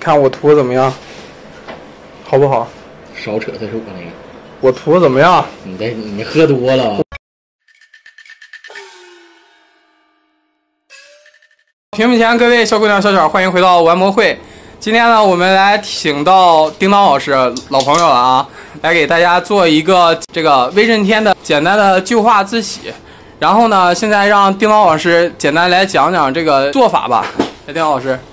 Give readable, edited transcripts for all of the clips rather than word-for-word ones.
看我涂怎么样？好不好？ 少扯，这是我那个。 我涂怎么样？ 你喝多了。 屏幕前各位小姑娘、小小，欢迎回到玩魔会。今天呢，我们来请到叮当老师，老朋友了啊，来给大家做一个这个威震天的简单的旧画自洗。然后呢，现在让叮当老师简单来讲讲这个做法吧。来，叮当老师。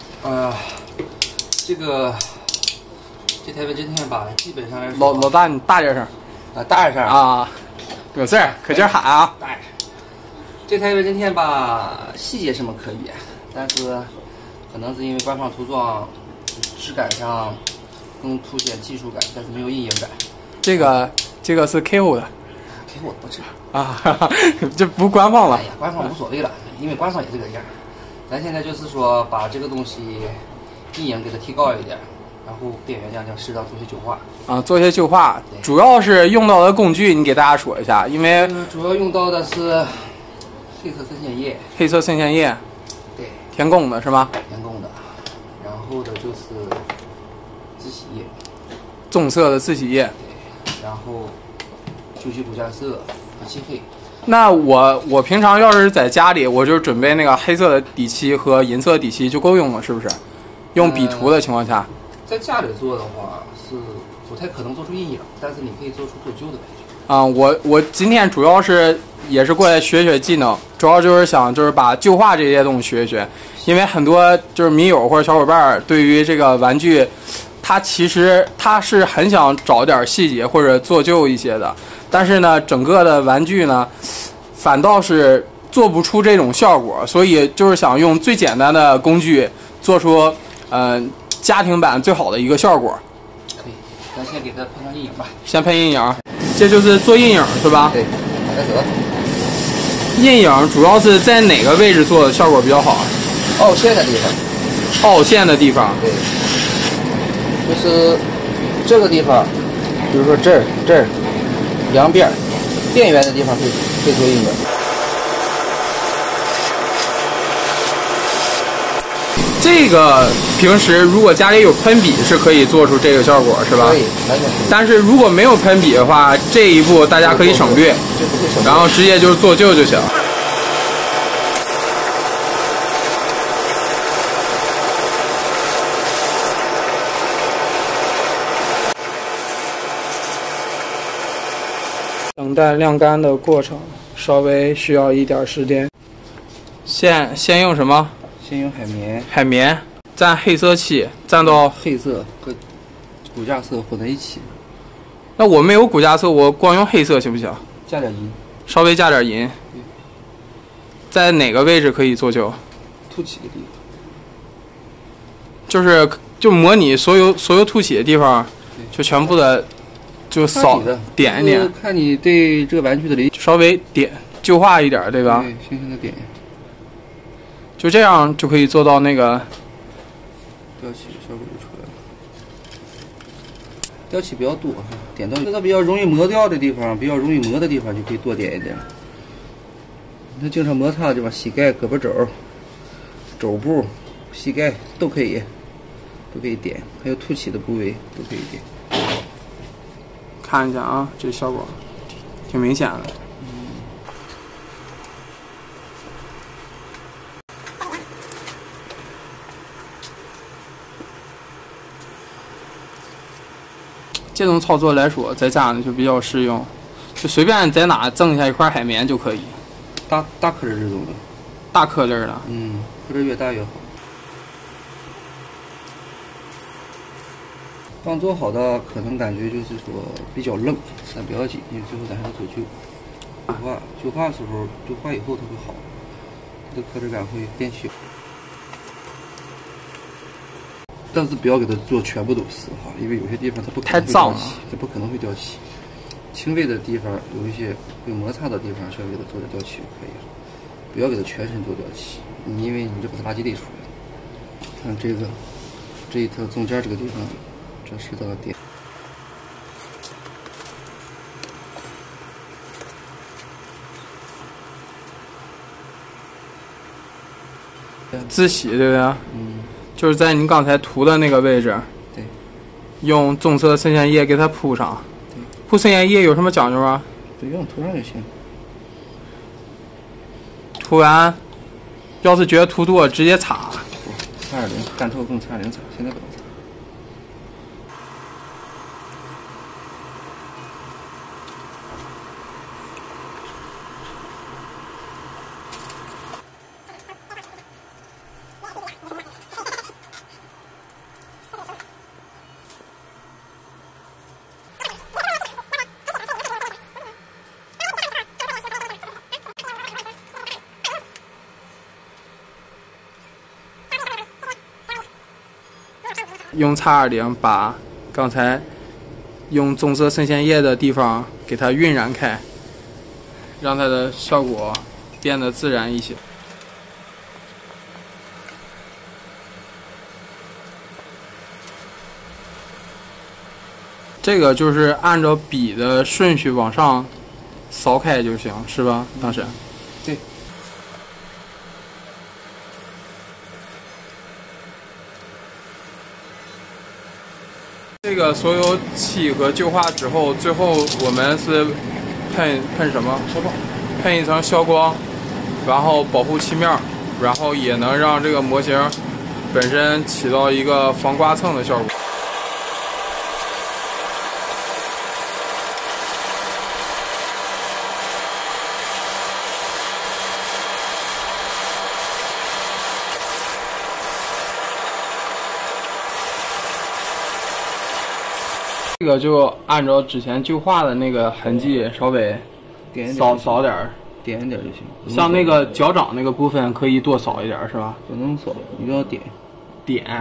这台威震天吧，基本上老大，你大点声。 大点声啊，有事儿可劲儿喊啊。 大点声。这台威震天吧，细节什么可以，但是可能是因为官方涂装质感上更凸显技术感，但是没有阴影感。这个是 KO 的。 KO 不是啊，这不官方了。 哎呀，官方无所谓了，因为官方也这个样。咱现在就是说把这个东西阴影给它提高一点，然后边缘适当做些旧画。啊， 做些旧画，主要是用到的工具，你给大家说一下，因为主要用到的是黑色渗线液。 黑色渗线液。 对。 填供的是吗？ 填供的，然后的就是自洗液。 棕色的自洗液。 对。然后酒曲骨架色和漆黑。 那我平常要是在家里，我就准备那个黑色的底漆和银色的底漆就够用了，是不是？用笔涂的情况下， 在家里做的话是不太可能做出阴影，但是你可以做出做旧的感觉。 啊，我今天主要也是过来学学技能，主要就是想把旧画这些东西学一学，因为很多就是迷友或者小伙伴对于这个玩具，他是很想找点细节或者做旧一些的，但是呢，整个的玩具呢，反倒是做不出这种效果，所以就是想用最简单的工具做出家庭版最好的一个效果。 可以，咱先给它喷上阴影吧。 先喷阴影，这就是做阴影是吧？ 对，来走。 阴影主要是在哪个位置做的效果比较好？ 凹陷的地方。 凹陷的地方。 对。就是这个地方，比如说这儿，两边边缘的地方可以做阴影。 这个平时如果家里有喷笔是可以做出这个效果，是吧？ 可以，完全可以。 但是如果没有喷笔的话，这一步大家可以省略，然后直接就是做旧就行。等待晾干的过程稍微需要一点时间。先用什么？ 先用海绵。 海绵蘸黑色漆，蘸到黑色和骨架色混在一起。 那我没有骨架色，我光用黑色行不行？ 加点银， 稍微加点银。在哪个位置可以做旧？ 凸起的地方。就模拟所有凸起的地方，就全部的就扫点一点。 看你对这个玩具的理解， 稍微点旧化一点，对吧？ 对，轻轻的点。 就这样就可以做到那个掉漆的效果就出来了。掉漆比较多，点到那个比较容易磨掉的地方，比较容易磨的地方就可以多点一点。那经常摩擦的地方，膝盖、胳膊肘、肘部、膝盖都可以点，还有凸起的部位都可以点。 看一下啊，这效果挺明显的。这种操作来说，在家呢就比较适用，就随便在哪赠一下一块海绵就可以。 大颗粒这种的。 大颗粒的。 颗粒越大越好。刚做好的可能感觉就是说比较愣，但不要紧，因为最后咱还是做旧。旧化的时候，旧化以后它会好，它的颗粒感会变小。但是不要给它做全部都是哈，因为有些地方它不可能会掉漆，它不可能会掉漆。轻微的地方有一些会摩擦的地方，稍微给它做点掉漆就可以了。不要给它全身做掉漆，因为你这不是垃圾堆出来的。看这一条中间这个地方，这适当的点。 自洗对不对？ 就是在你刚才涂的那个位置， 对， 用棕色渗线液给它铺上。铺渗线液有什么讲究啊？ 对，用涂上就行。 涂完，要是觉得涂多，直接擦。 擦点零，干透更擦零擦，现在不能擦。 用X20把刚才用棕色渗线液的地方给它晕染开，让它的效果变得自然一些。这个就是按照笔的顺序往上扫开就行，是吧？当时。 对。 这个所有漆和旧化之后，最后我们是喷什么？消光，喷一层消光，然后保护漆面，然后也能让这个模型本身起到一个防刮蹭的效果。这个就按照之前旧化的那个痕迹，稍微扫点儿， 点一点就行。 像那个脚掌那个部分可以多扫一点，是吧？ 不能扫，一定要点。 点。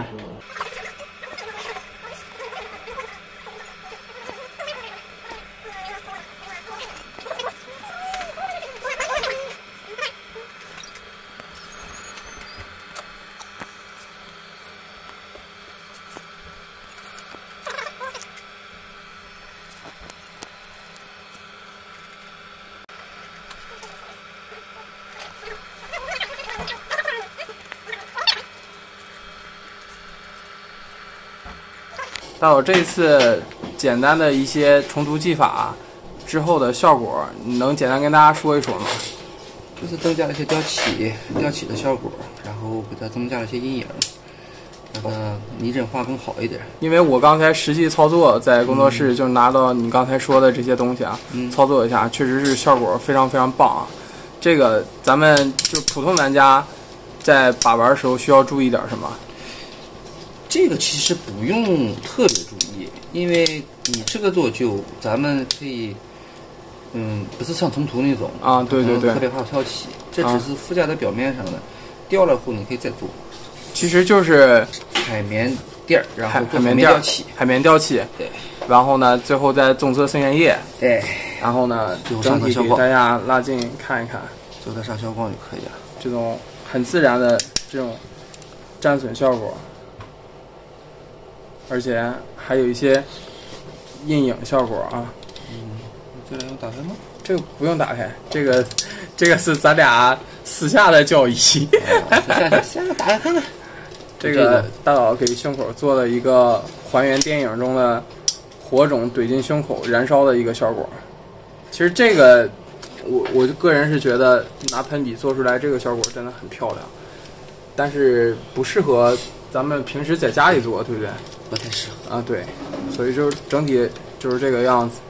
大佬，这次简单的一些重涂技法之后的效果，你能简单跟大家说一说吗？ 就是增加了一些吊起的效果，然后给它增加了一些阴影，让它拟真化更好一点。 因为我刚才实际操作在工作室就拿到你刚才说的这些东西啊，操作一下，确实是效果非常非常棒啊。这个咱们就普通玩家在把玩的时候需要注意点什么？ 这个其实不用特别注意，因为你这个做旧，咱们可以，不是像重涂那种啊，对对对， 特别怕挑起，这只是附加在表面上的，掉了后你可以再做。 其实就是海绵垫，然后做海绵吊起，海绵吊起， 对， 然后呢，最后再棕色渗线液， 对， 然后呢，整体给大家拉近看一看， 最后再上消光就可以了。 这种很自然的这种战损效果。而且还有一些阴影效果啊。 这个用打开吗？ 这个不用打开，这个是咱俩私下的交易。私下打开看看。 这个大佬给胸口做了一个还原电影中的火种怼进胸口燃烧的一个效果。其实这个我个人是觉得拿喷笔做出来这个效果真的很漂亮，但是不适合咱们平时在家里做，对不对？ 不太适合啊，对，所以就是整体就是这个样子。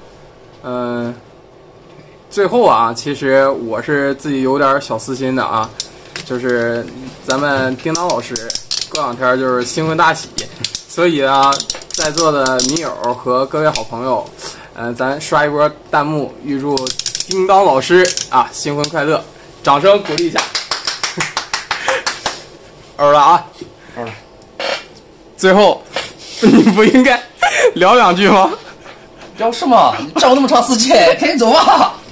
最后啊，其实我是自己有点小私心的啊，就是咱们叮当老师过两天就是新婚大喜，所以啊，在座的迷友和各位好朋友，咱刷一波弹幕，预祝叮当老师啊新婚快乐，掌声鼓励一下。欧了啊， 欧了。 最后，你不应该聊两句吗？ 聊什么？你找那么长时间，赶紧走吧。